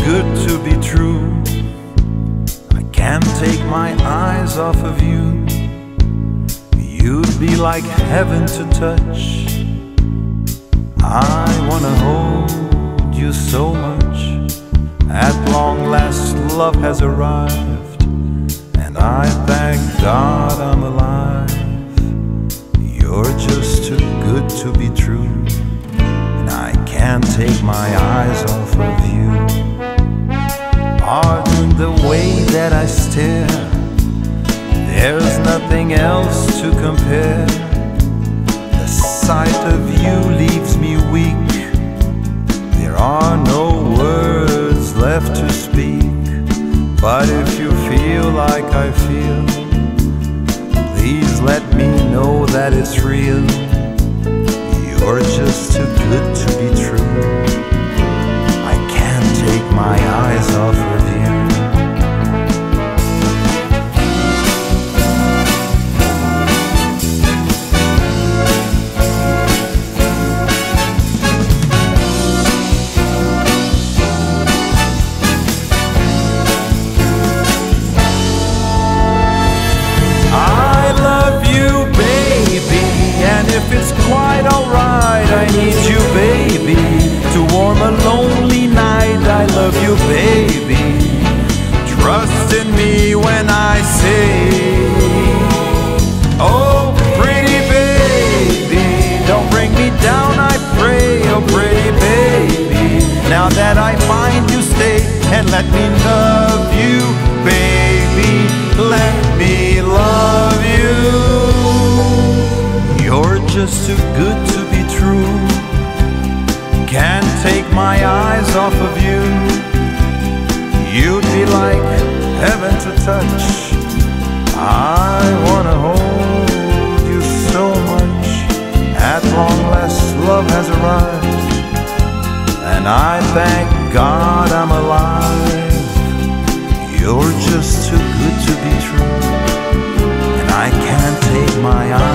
good to be true. I can't take my eyes off of you. You'd be like heaven to touch. I wanna hold you so much. At long last love has arrived, and I thank God I'm alive. You're just too good to be true, and I can't take my eyes off of you. Pardon the way that I stare, there's nothing else to compare. The sight of you leaves me weak. There are no words left to speak. But if you feel like I feel, please let me know that it's real. You're just too good to be true. I can't take my eyes off of you. If it's quite alright, I need you, baby, to warm a lonely night. I love you, baby. Trust in me when I say, oh, pretty baby, don't bring me down, I pray. Oh, pretty baby, now that I find you, stay and let me love you, baby. Let me love you. You're just too good to be true. Can't take my eyes off of you. You'd be like heaven to touch. I wanna hold you so much. At long last love has arrived, and I thank God I'm alive. You're just too good to be true, and I can't take my eyes